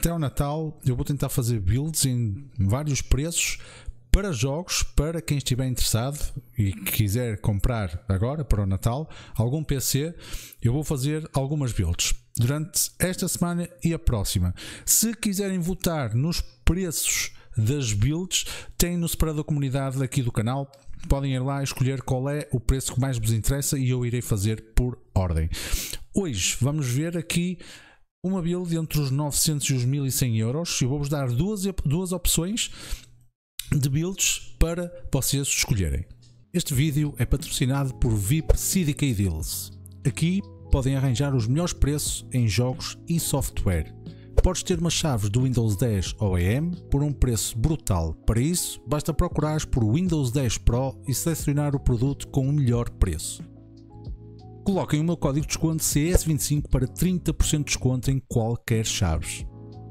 até ao Natal eu vou tentar fazer builds em vários preços para jogos, para quem estiver interessado e quiser comprar agora para o Natal algum PC. Eu vou fazer algumas builds durante esta semana e a próxima. Se quiserem votar nos preços das builds, tem no separador da comunidade aqui do canal, podem ir lá e escolher qual é o preço que mais vos interessa e eu irei fazer por ordem. Hoje vamos ver aqui uma build entre os 900 e os 1100 euros. Eu vou-vos dar duas opções de builds para vocês escolherem. Este vídeo é patrocinado por VIP CDK Deals. Aqui podem arranjar os melhores preços em jogos e software. Podes ter umas chaves do Windows 10 OEM por um preço brutal. Para isso, basta procurares por Windows 10 Pro e selecionar o produto com o melhor preço. Coloquem o meu código de desconto CS25 para 30% de desconto em qualquer chaves.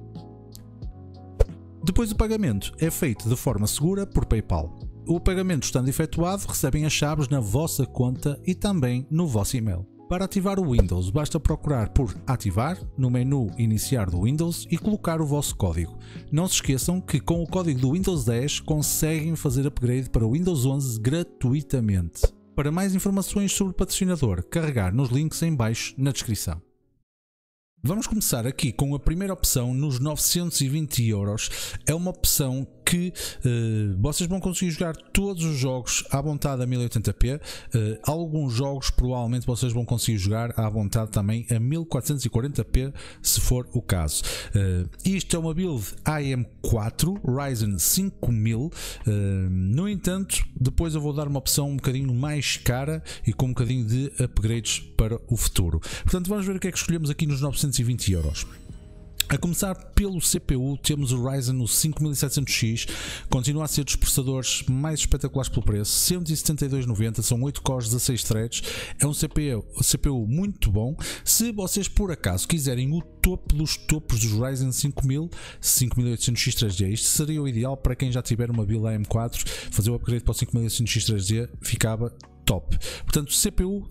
Depois o pagamento é feito de forma segura por PayPal. O pagamento estando efetuado, recebem as chaves na vossa conta e também no vosso e-mail. Para ativar o Windows, basta procurar por Ativar no menu Iniciar do Windows e colocar o vosso código. Não se esqueçam que com o código do Windows 10 conseguem fazer upgrade para o Windows 11 gratuitamente. Para mais informações sobre o patrocinador, carregar nos links em baixo na descrição. Vamos começar aqui com a primeira opção nos 920 euros. É uma opção que vocês vão conseguir jogar todos os jogos à vontade a 1080p. Alguns jogos provavelmente vocês vão conseguir jogar à vontade também a 1440p, se for o caso. Isto é uma build AM4 Ryzen 5000. No entanto, depois eu vou dar uma opção um bocadinho mais cara e com um bocadinho de upgrades para o futuro. Portanto, vamos ver o que é que escolhemos aqui nos 920 euros. A começar pelo CPU, temos o Ryzen 5700X, continua a ser dos processadores mais espetaculares pelo preço, 172,90, são 8 cores, 16 threads, é um CPU muito bom. Se vocês por acaso quiserem o topo dos topos dos Ryzen 5000, 5800X 3D, isto seria o ideal para quem já tiver uma build AM4, fazer o upgrade para o 5800X 3D ficava top. Portanto, CPU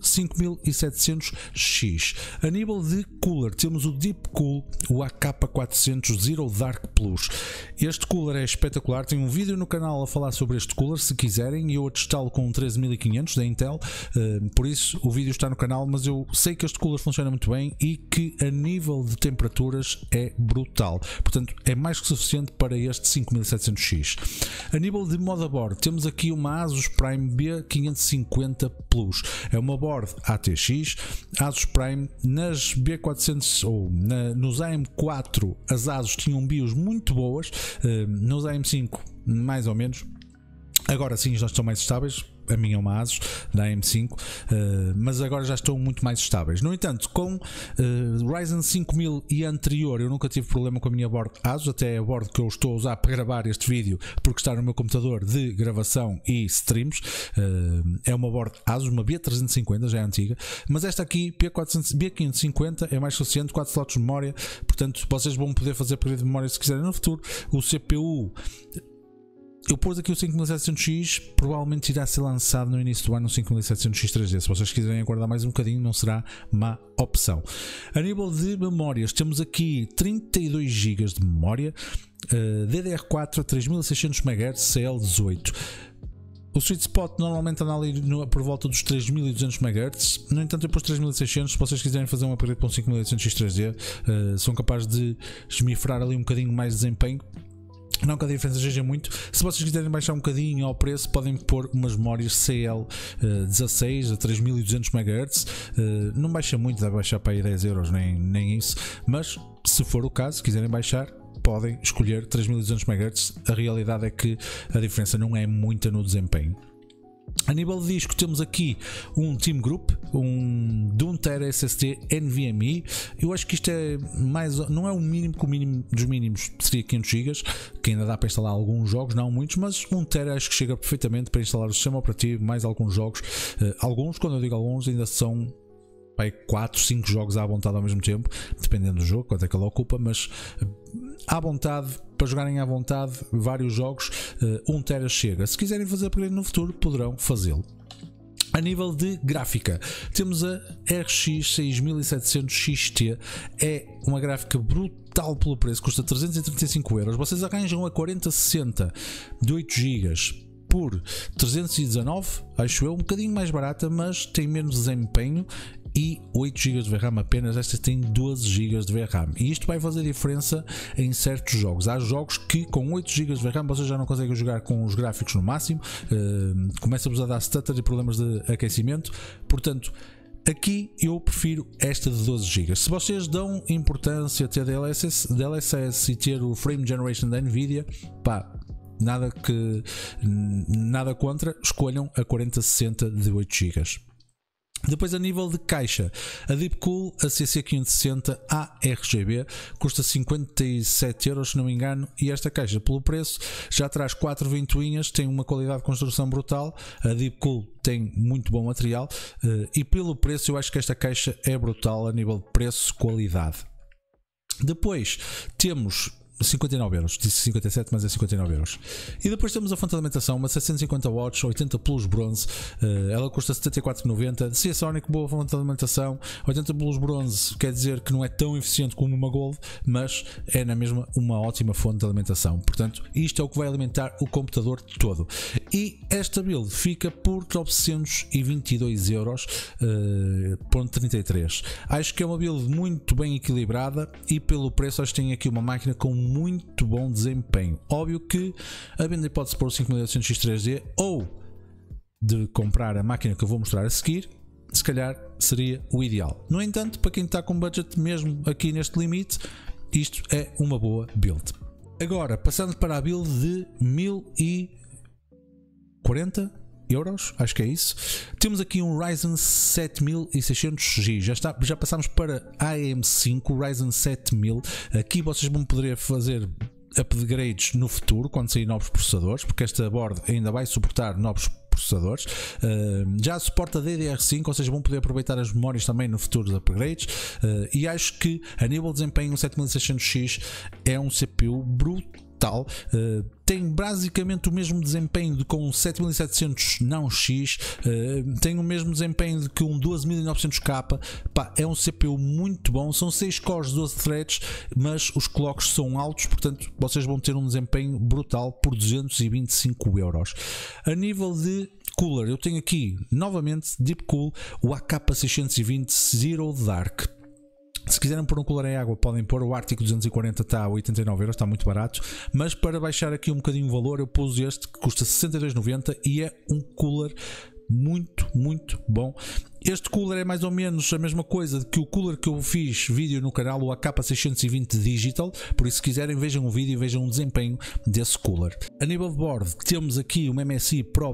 5700X. A nível de cooler, temos o Deepcool, o AK400 Zero Dark Plus. Este cooler é espetacular, tem um vídeo no canal a falar sobre este cooler, se quiserem, e eu a testá-lo com um 13500 da Intel, por isso o vídeo está no canal, mas eu sei que este cooler funciona muito bem e que a nível de temperaturas é brutal. Portanto, é mais que suficiente para este 5700X. A nível de motherboard, temos aqui uma Asus Prime B550 Plus. É uma board ATX Asus Prime. Nas B400 ou nos AM4 as Asus tinham BIOS muito boas, nos AM5 mais ou menos. Agora sim já estão mais estáveis. A minha é uma Asus da AM5, mas agora já estão muito mais estáveis. No entanto, com Ryzen 5000 e anterior, eu nunca tive problema com a minha board Asus, até a board que eu estou a usar para gravar este vídeo, porque está no meu computador de gravação e streams. É uma board Asus, uma B350, já é antiga, mas esta aqui, B550, é mais suficiente, 4 slots de memória, portanto vocês vão poder fazer upgrade de memória se quiserem no futuro. O CPU, eu pus aqui o 5700X, provavelmente irá ser lançado no início do ano, o 5700X 3D. Se vocês quiserem aguardar mais um bocadinho, não será má opção. A nível de memórias, temos aqui 32 GB de memória, DDR4 a 3600 MHz CL18. O sweet spot normalmente anda ali por volta dos 3200 MHz, no entanto eu pus 3600, se vocês quiserem fazer um upgrade para um 5800X 3D, são capazes de esmifrar ali um bocadinho mais de desempenho. Não que a diferença seja muito. Se vocês quiserem baixar um bocadinho ao preço, podem pôr umas memórias CL16 a 3200 MHz. Não baixa muito, deve baixar para aí 10 euros, nem isso. Mas se for o caso, se quiserem baixar, podem escolher 3200 MHz. A realidade é que a diferença não é muita no desempenho. A nível de disco, temos aqui um Team Group, de 1 TB SSD NVMe. Eu acho que isto é mais, não é o mínimo, que o mínimo dos mínimos seria 500 GB, que ainda dá para instalar alguns jogos, não muitos, mas 1 TB acho que chega perfeitamente para instalar o sistema operativo, mais alguns jogos. Alguns, quando eu digo alguns, ainda são 4, 5 jogos à vontade ao mesmo tempo, dependendo do jogo, quanto é que ele ocupa, mas à vontade, para jogarem à vontade vários jogos, 1 TB chega. Se quiserem fazer upgrade no futuro, poderão fazê-lo. A nível de gráfica, temos a RX 6700 XT, é uma gráfica brutal brutal pelo preço, custa 335 euros. Vocês arranjam a 4060 de 8 GB por 319, acho eu, um bocadinho mais barata, mas tem menos desempenho e 8 GB de VRAM apenas. Esta tem 12 GB de VRAM e isto vai fazer diferença em certos jogos. Há jogos que com 8 GB de VRAM vocês já não conseguem jogar com os gráficos no máximo, começa-vos a dar stutter e problemas de aquecimento. Portanto, aqui eu prefiro esta de 12 GB. Se vocês dão importância a ter DLSS e ter o Frame Generation da Nvidia, pá, nada contra, escolham a 4060 de 8 GB. Depois, a nível de caixa, a Deepcool, a CC560 ARGB custa 57 euros, se não me engano, e esta caixa, pelo preço, já traz 4 ventoinhas, tem uma qualidade de construção brutal. A Deepcool tem muito bom material e pelo preço eu acho que esta caixa é brutal a nível de preço-qualidade. Depois temos 59 euros, disse 57, mas é 59 euros. E depois temos a fonte de alimentação, uma 750 watts, 80 plus bronze, ela custa 74,90. Seasonic, boa fonte de alimentação, 80 plus bronze, quer dizer que não é tão eficiente como uma Gold, mas é na mesma uma ótima fonte de alimentação. Portanto, isto é o que vai alimentar o computador todo. E esta build fica por 922 euros, ponto 33. Acho que é uma build muito bem equilibrada e pelo preço acho que tem aqui uma máquina com muito bom desempenho. Óbvio que, havendo a hipótese de pôr o 5800X 3D ou de comprar a máquina que eu vou mostrar a seguir, se calhar seria o ideal. No entanto, para quem está com budget mesmo aqui neste limite, isto é uma boa build. Agora, passando para a build de 1040 euros, acho que é isso. Temos aqui um Ryzen 7600X, já passamos para AM5 Ryzen 7000. Aqui vocês vão poder fazer upgrades no futuro quando sair novos processadores, porque esta board ainda vai suportar novos processadores. Já suporta DDR5, ou seja, vão poder aproveitar as memórias também no futuro dos upgrades. E acho que a nível de desempenho o 7600X é um CPU brutal. Tem basicamente o mesmo desempenho de com um 7700 não X, tem o mesmo desempenho de que um 12900K. Pá, é um CPU muito bom, são 6 cores, 12 threads, mas os clocks são altos, portanto vocês vão ter um desempenho brutal por 225 euros. A nível de cooler, eu tenho aqui novamente Deepcool, o AK620 Zero Dark. Se quiserem pôr um cooler em água, podem pôr. O Arctic 240 está a 89 euros, está muito barato. Mas para baixar aqui um bocadinho o valor, eu pus este que custa 62,90 e é um cooler muito bom. Este cooler é mais ou menos a mesma coisa que o cooler que eu fiz vídeo no canal, o AK620 Digital. Por isso, se quiserem, vejam o vídeo e vejam o desempenho desse cooler. A nível de board, temos aqui uma MSI Pro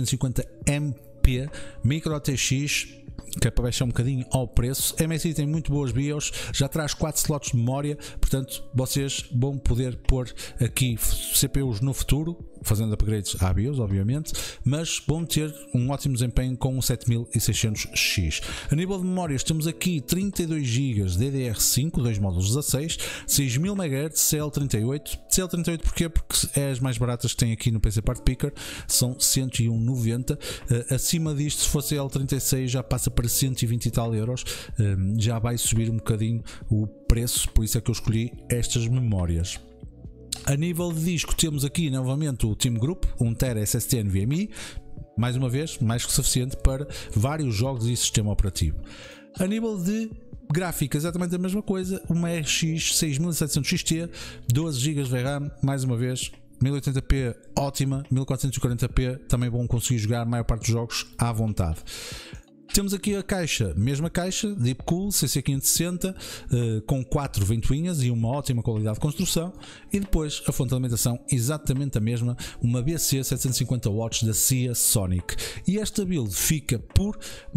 B650MP Micro TX, que é para baixar um bocadinho ao preço. A MSI tem muito boas BIOS, já traz 4 slots de memória, portanto vocês vão poder pôr aqui CPUs no futuro, fazendo upgrades à BIOS, obviamente, mas vão ter um ótimo desempenho com um 7600X. A nível de memórias, temos aqui 32 GB DDR5, 2 módulos 16, 6000 MHz, CL38. CL38 porquê? Porque é as mais baratas que tem aqui no PC Part Picker, são 101,90. Acima disto, se for CL36, já passa para 120 e tal euros, já vai subir um bocadinho o preço, por isso é que eu escolhi estas memórias. A nível de disco, temos aqui novamente o Team Group, 1TB SSD NVMe, mais uma vez, mais que suficiente para vários jogos e sistema operativo. A nível de gráfica, exatamente a mesma coisa, uma RX 6700 XT, 12 GB de VRAM, mais uma vez, 1080p ótima, 1440p também vão conseguir jogar a maior parte dos jogos à vontade. Temos aqui a caixa, mesma caixa, Deepcool CC560, com 4 ventoinhas e uma ótima qualidade de construção. E depois a fonte de alimentação, exatamente a mesma, uma BC 750 watts da Seasonic. E esta build fica por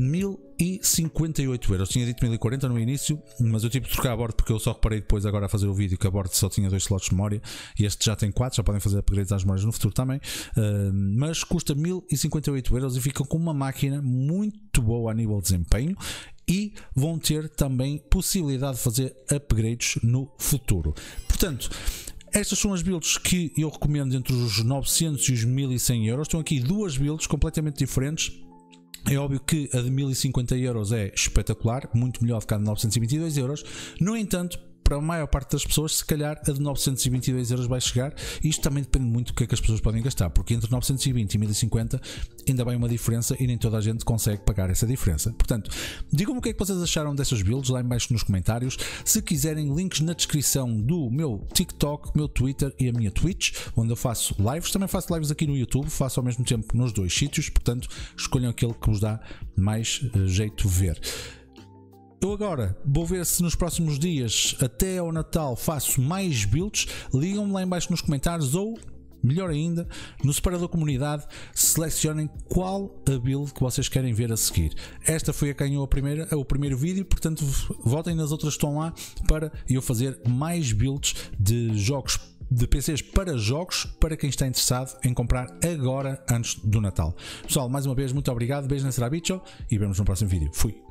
1058 euros. Tinha dito 1040 no início, mas eu tive de trocar a bordo porque eu só reparei depois agora a fazer o vídeo que a bordo só tinha 2 slots de memória e este já tem 4, já podem fazer upgrades às memórias no futuro também. Mas custa 1058 euros e ficam com uma máquina muito boa a nível de desempenho e vão ter também possibilidade de fazer upgrades no futuro. Portanto, estas são as builds que eu recomendo entre os 900 e os 1100 euros. Estão aqui duas builds completamente diferentes. É óbvio que a de 1050 euros é espetacular, muito melhor do que a de 922 euros. No entanto, para a maior parte das pessoas, se calhar a de 922 euros vai chegar. Isto também depende muito do que é que as pessoas podem gastar, porque entre 920 e 1050 ainda vai uma diferença e nem toda a gente consegue pagar essa diferença. Portanto, digam-me o que é que vocês acharam dessas builds lá em baixo nos comentários. Se quiserem, links na descrição do meu TikTok, meu Twitter e a minha Twitch, onde eu faço lives. Também faço lives aqui no YouTube, faço ao mesmo tempo nos dois sítios, portanto escolham aquele que vos dá mais jeito de ver. Eu agora vou ver se nos próximos dias, até ao Natal, faço mais builds. Ligam-me lá em baixo nos comentários, ou melhor ainda, no separador comunidade, selecionem qual a build que vocês querem ver a seguir. Esta foi a que ganhou o primeiro vídeo, portanto votem nas outras que estão lá para eu fazer mais builds de jogos, de PCs para jogos, para quem está interessado em comprar agora, antes do Natal. Pessoal, mais uma vez, muito obrigado, beijo na Serabicho e vemos no próximo vídeo. Fui!